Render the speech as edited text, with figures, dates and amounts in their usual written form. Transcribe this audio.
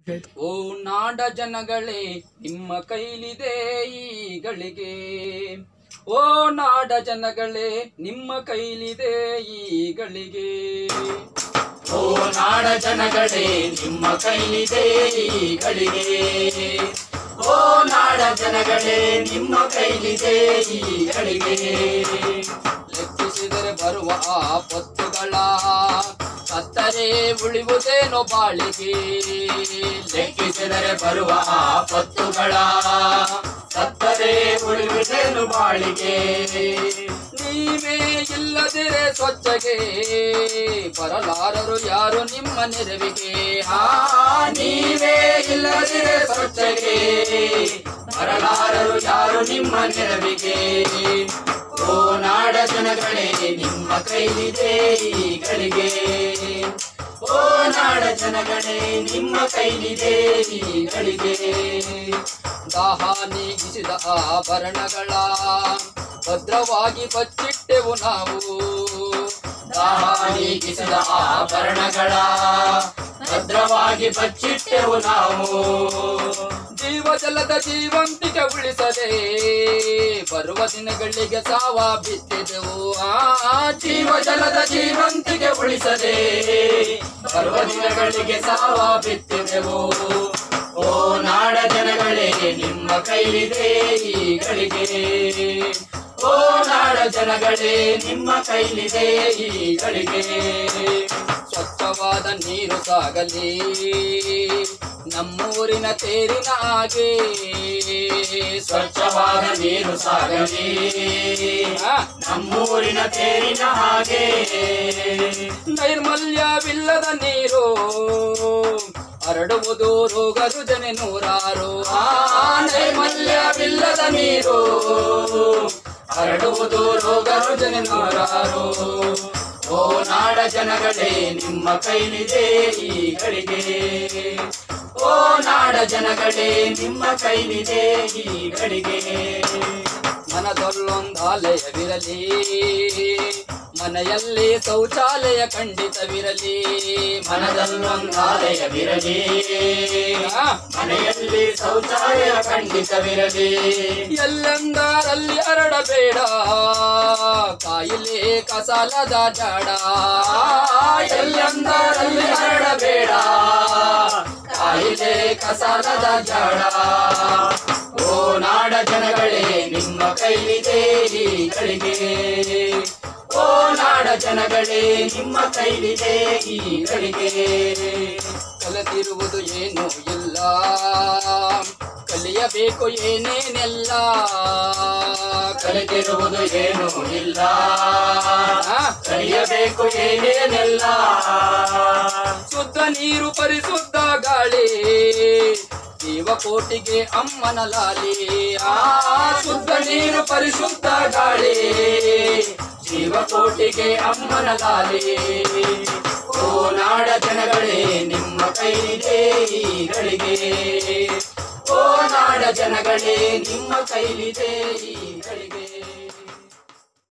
ಓ ನಾಡ ಜನಗಳೇ ನಿಮ್ಮ ಕೈಲಿದೆ ಈ ಗಳಿಗೆ. ಓ ನಾಡ ಜನಗಳೇ ನಿಮ್ಮ ಕೈಲಿದೆ ಈ ಗಳಿಗೆ. ಓ ನಾಡ ಜನಗಳೇ ನಿಮ್ಮ ಕೈಲಿದೆ ಈ ಗಳಿಗೆ. ಓ ನಾಡ ಜನಗಳೇ ನಿಮ್ಮ ಕೈಲಿದೆ ಈ ಗಳಿಗೆ. ಲೆಕ್ಕಿಸಿದರೆ ಬರುವ ಆಪತ್ತುಗಳ ಸತ್ತರೆ ಉಳಿಯುವುದೇನೋ ಬಾಳಿಗೆ. ಲೆಕ್ಕಿಸಿದರೆ ಬರುವ ಆಪತ್ತುಗಳ ಸತ್ತರೆ ಉಳಿಯುವುದೇನು ಬಾಳಿಗೆ. ನೀವೇ ಇಲ್ಲದಿರೆ ಸ್ವಚ್ಛಗೆ ಬರಲಾರರು ಯಾರು ನಿಮ್ಮ ನೆರವಿಗೆ. ನೀವೇ ಇಲ್ಲದಿರೆ ಸ್ವಚ್ಛಗೆ ಬರಲಾರರು ಯಾರು ನಿಮ್ಮ ನೆರವಿಗೆ. ಓ ನಾಡ ಜನಗಳೇ ನಿಮ್ಮ ಕೈಲಿದೆ ಈ ಗಳಿಗೆ. ಓ ನಾಡ ಜನಗಳೇ ನಿಮ್ಮ ಕೈಲಿದೆ ಈ ಗಳಿಗೆ. ದಾಹ ನೀಗಿಸಿದ ಆಭರಣಗಳ ಭದ್ರವಾಗಿ ಬಚ್ಚಿಟ್ಟೆವು ನಾವು. ದಾಹ ನೀಗಿಸಿದ ಆಭರಣಗಳ ಭದ್ರವಾಗಿ ಬಚ್ಚಿಟ್ಟೆವು ನಾವು. ಜೀವಜಲದ ಜೀವಂತಿಕೆ ಉಳಿಸದೆ ಬರುವ ದಿನಗಳಿಗೆ ಸಾವ ಬಿತ್ತಿದೆವು. ಜೀವಜಲದ ಜೀವಂತಿಕೆ ಉಳಿಸದೆ ಬರುವ ದಿನಗಳಿಗೆ ಸಾವ ಬಿತ್ತಿದೆವು. ಓ ನಾಡ ಜನಗಳೇ ನಿಮ್ಮ ಕೈಲಿದೆ ಈ ಗಳಿಗೆ. ಓ ನಾಡ ಜನಗಳೇ ನಿಮ್ಮ ಕೈಲಿದೆ ಈ ಗಳಿಗೆ. ಸ್ವಚ್ಛವಾದ ನೀರು ಸಾಗಲಿ ನಮ್ಮೂರಿನ ತೇರಿನ ಹಾಗೆ. ಸ್ವಚ್ಛವಾದ ನೀರು ಸಾಗಲಿ ನಮ್ಮೂರಿನ ತೇರಿನ ಹಾಗೆ. ನೈರ್ಮಲ್ಯವಿಲ್ಲದ ನೀರು ಹರಡುವುದು ರೋಗ ರುಜನೆ ನೂರಾರು. ನೈರ್ಮಲ್ಯವಿಲ್ಲದ ನೀರು ಹರಡುವುದು ರೋಗ ರುಜನೆ ನೂರಾರು. ಓ ನಾಡ ಜನಗಳೇ ನಿಮ್ಮ ಕೈಲಿದೆ ಈ ಗಳಿಗೆ. ಓ ನಾಡ ಜನಗಳೇ ನಿಮ್ಮ ಕೈಲಿದೆ ಈ ಗಳಿಗೆ. ಮನದಲ್ಲೊಂದಾಲಯವಿರಲಿ ಮನೆಯಲ್ಲಿ ಶೌಚಾಲಯ ಖಂಡಿತವಿರಲಿ. ಮನದಲ್ಲೊಂದಾಲಯವಿರಲಿ ಮನೆಯಲ್ಲಿ ಶೌಚಾಲಯ ಖಂಡಿತವಿರಲಿ. ಎಲ್ಲೆಂದರಲ್ಲಿ ಹರಡಬೇಡ ಕಾಯಿಲೆ ಕಸಾಲದ ಜಾಡ. ಎಲ್ಲೆಂದರಲ್ಲಿ ಹರಡಬೇಡ ಕಾಯಿಲೆ ಕಸಾಲದ ಜಾಡ. ಓ ನಾಡ ಜನಗಳೇ ನಿಮ್ಮ ಕೈಲಿದೆ ಈ ಗಳಿಗೆ. ಓ ನಾಡ ಜನಗಳೇ ನಿಮ್ಮ ಕೈಲಿದೆ ಈ ಗಳಿಗೆ. ಕಲಿತಿರುವುದು ಏನೂ ಇಲ್ಲ ಕಲಿಯಬೇಕು ಏನೇನೆಲ್ಲ. ಕಲಿತಿರುವುದು ಏನೂ ಇಲ್ಲ ಕಲಿಯಬೇಕು ಏನೇನೆಲ್ಲ. ಶುದ್ಧ ನೀರು ಪರಿಶುದ್ಧ ಗಾಳಿ ಜೀವಕೋಟಿಗೆ ಅಮ್ಮನ ಲಾಲಿ. ಶುದ್ಧ ನೀರು ಪರಿಶುದ್ಧ ಗಾಳಿ ಜೀವಕೋಟಿಗೆ ಅಮ್ಮನ ಲಾಲಿ. ಓ ನಾಡ ಜನಗಳೇ ನಿಮ್ಮ ಕೈಲಿದೆ ಈ ಗಳಿಗೆ. ಓ ನಾಡ ಜನಗಳೇ ನಿಮ್ಮ ಕೈಲಿದೆ ಈ ಗಳಿಗೆ.